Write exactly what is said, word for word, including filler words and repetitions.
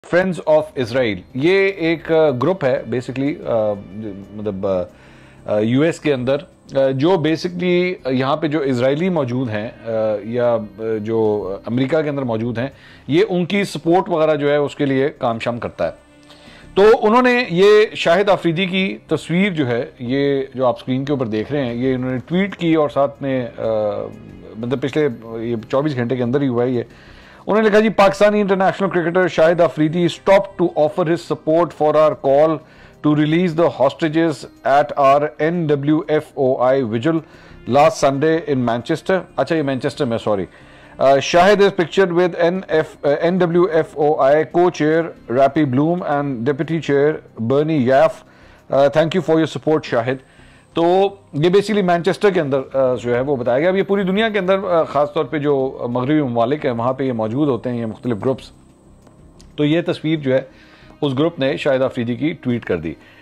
Friends of Israel, ये एक group है बेसिकली, मतलब यूएस के अंदर, जो बेसिकली यहाँ पे जो इजरायली मौजूद हैं या जो अमेरिका के अंदर मौजूद हैं, ये उनकी सपोर्ट वगैरह जो है उसके लिए काम शाम करता है। तो उन्होंने ये शाहिद आफरीदी की तस्वीर जो है, ये जो आप स्क्रीन के ऊपर देख रहे हैं, ये इन्होंने ट्वीट की और साथ में मतलब पिछले ये चौबीस घंटे के अंदर ही हुआ है ये। उन्होंने लिखा जी, Pakistani international cricketer Shahid Afridi stop to offer his support for our call to release the hostages at our N W F O I vigil last Sunday in Manchester. अच्छा, ये मैनचेस्टर में, sorry. Shahid is pictured with N W F O I co-chair Rappy Bloom and deputy chair Bernie Yaff. Uh, thank you for your support, Shahid. तो ये basically Manchester के अंदर uh, जो है वो बताया गया। अब ये पूरी दुनिया के अंदर uh, ख़ास तौर पे जो मगरबी ममालिक है वहाँ पे ये मौजूद होते हैं, ये मुख्तलिफ ग्रुप्स। तो ये तस्वीर जो है उस ग्रुप ने शाहिद आफरीदी की ट्वीट कर दी।